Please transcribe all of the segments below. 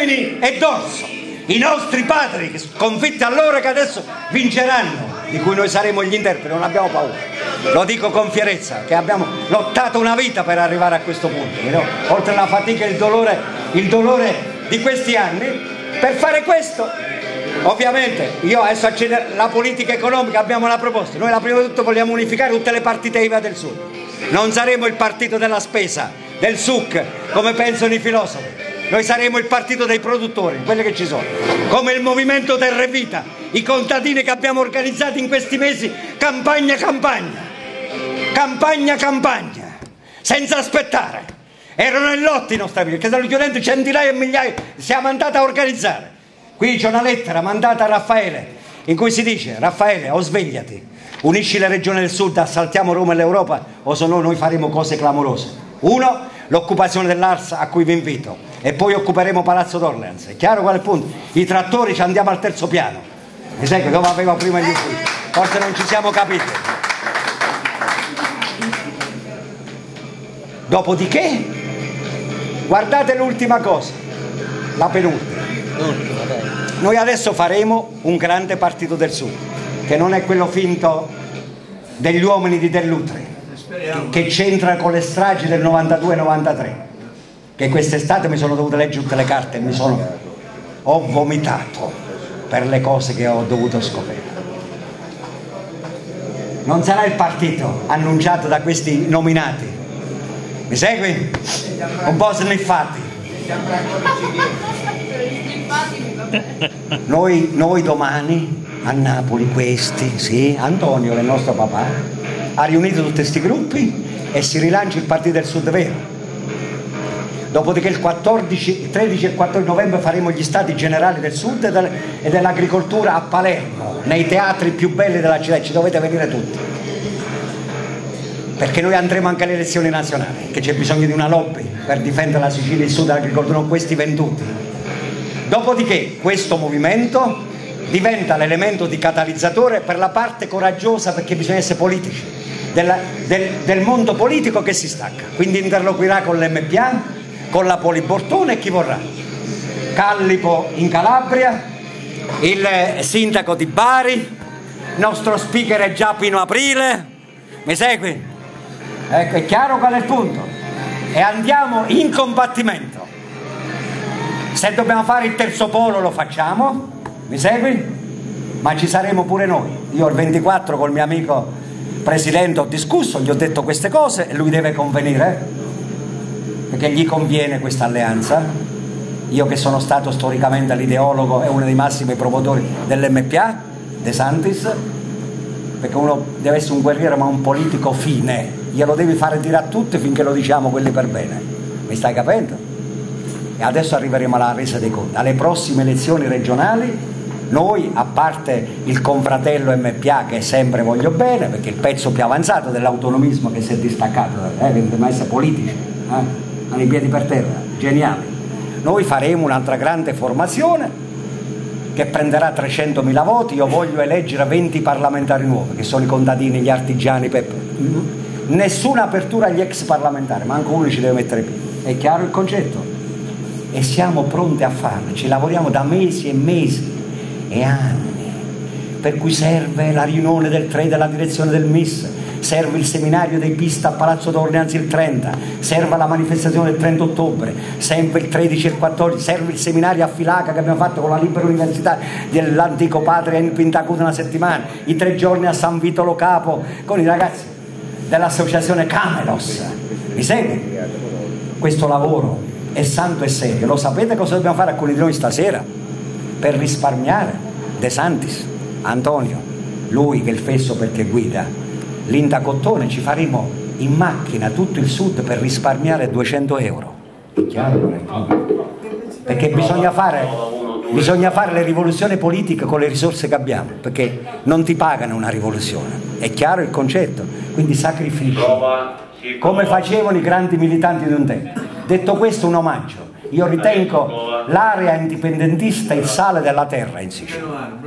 Termini e Dorso, i nostri padri sconfitti allora che adesso vinceranno, di cui noi saremo gli interpreti, non abbiamo paura. Lo dico con fierezza, che abbiamo lottato una vita per arrivare a questo punto, no? Oltre alla fatica e il dolore di questi anni, per fare questo, ovviamente, io adesso la politica economica abbiamo una proposta, noi la prima di tutto vogliamo unificare tutte le partite IVA del Sud, non saremo il partito della spesa, del SUC, come pensano i filosofi. Noi saremo il partito dei produttori, quelli che ci sono, come il movimento Terra e Vita, i contadini che abbiamo organizzato in questi mesi, campagna, senza aspettare. Erano in lotti i nostri amici, che stanno chiudendo centinaia e migliaia, siamo andati a organizzare. Qui c'è una lettera mandata a Raffaele, in cui si dice: Raffaele, o svegliati, unisci le regioni del Sud, assaltiamo Roma e l'Europa, o se no noi faremo cose clamorose. Uno, l'occupazione dell'Ars, a cui vi invito, e poi occuperemo Palazzo d'Orleans. È chiaro qual è il punto? I trattori ci andiamo al terzo piano, mi sai che dove avevo prima gli uffici, forse non ci siamo capiti. Dopodiché guardate l'ultima cosa, la penultima. Noi adesso faremo un grande partito del Sud, che non è quello finto degli uomini di Dell'Utri, che c'entra con le stragi del 92-93, che quest'estate mi sono dovuto leggere tutte le carte e ho vomitato per le cose che ho dovuto scoprire. Non sarà il partito annunciato da questi nominati, mi segui? Un po' sniffati. Noi domani a Napoli, questi, sì, Antonio, il nostro papà, ha riunito tutti questi gruppi e si rilancia il Partito del Sud vero. Dopodiché il 13 e 14 novembre faremo gli stati generali del Sud e dell'agricoltura a Palermo, nei teatri più belli della città, ci dovete venire tutti. Perché noi andremo anche alle elezioni nazionali, che c'è bisogno di una lobby per difendere la Sicilia e il Sud dell'agricoltura, non questi venduti. Dopodiché questo movimento diventa l'elemento di catalizzatore per la parte coraggiosa, perché bisogna essere politici, del mondo politico che si stacca, quindi interloquirà con l'MPA, con la Polibortone e chi vorrà. Callipo in Calabria, il sindaco di Bari, il nostro speaker è già Pino Aprile, mi segui? Ecco, è chiaro qual è il punto, e andiamo in combattimento. Se dobbiamo fare il terzo polo lo facciamo, mi segui? Ma ci saremo pure noi. Io il 24 col mio amico presidente ho discusso, gli ho detto queste cose e lui deve convenire, perché gli conviene questa alleanza. Io che sono stato storicamente l'ideologo e uno dei massimi promotori dell'MPA, De Santis, perché uno deve essere un guerriero ma un politico fine, glielo devi fare dire a tutti finché lo diciamo quelli per bene, mi stai capendo? E adesso arriveremo alla resa dei conti. Alle prossime elezioni regionali noi, a parte il confratello MPA che sempre voglio bene, perché è il pezzo più avanzato dell'autonomismo che si è distaccato, dobbiamo essere politici, hanno i piedi per terra, geniali. Noi faremo un'altra grande formazione che prenderà 300.000 voti. Io voglio eleggere 20 parlamentari nuovi, che sono i contadini, gli artigiani, nessuna apertura agli ex parlamentari, manco uno ci deve mettere più. È chiaro il concetto? E siamo pronti a farlo, ci lavoriamo da mesi e mesi e anni, per cui serve la riunione del 3 della direzione del MIS, serve il seminario dei pista a Palazzo d'Orleans il 30, serve la manifestazione del 30 ottobre, serve il 13 e il 14, serve il seminario a Filaca che abbiamo fatto con la Libera Università dell'antico padre in Pintacuda una settimana, i 3 giorni a San Vito Lo Capo con i ragazzi dell'associazione Camelos. Mi segui? Questo lavoro è santo e serio. Lo sapete cosa dobbiamo fare alcuni di noi stasera? Per risparmiare De Santis, Antonio, lui che è il fesso perché guida, Linda Cottone, ci faremo in macchina tutto il Sud per risparmiare 200 euro. È chiaro? Perché bisogna fare le rivoluzioni politiche con le risorse che abbiamo, perché non ti pagano una rivoluzione. È chiaro il concetto? Quindi sacrifici, come facevano i grandi militanti di un tempo. Detto questo, un omaggio. Io ritengo l'area indipendentista il sale della terra in Sicilia.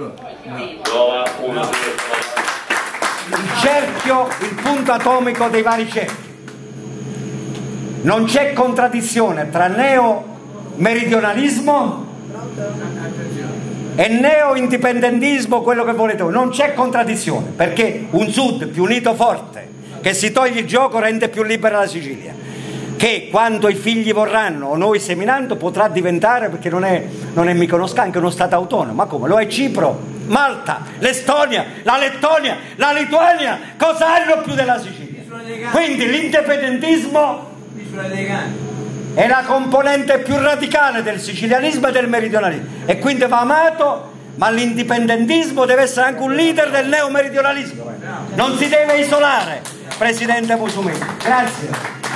Il cerchio, il punto atomico dei vari cerchi. Non c'è contraddizione tra neo-meridionalismo E neo-indipendentismo, quello che volete voi, non c'è contraddizione, perché un Sud più unito forte, che si toglie il gioco, rende più libera la Sicilia, che quando i figli vorranno o noi seminando potrà diventare, perché non è Mykonos anche uno Stato autonomo, ma come? Lo è Cipro, Malta, l'Estonia, la Lettonia, la Lituania, cosa hanno più della Sicilia? Quindi l'indipendentismo è la componente più radicale del sicilianismo e del meridionalismo, e quindi va amato, ma l'indipendentismo deve essere anche un leader del neomeridionalismo, non si deve isolare, Presidente Musumeci. Grazie.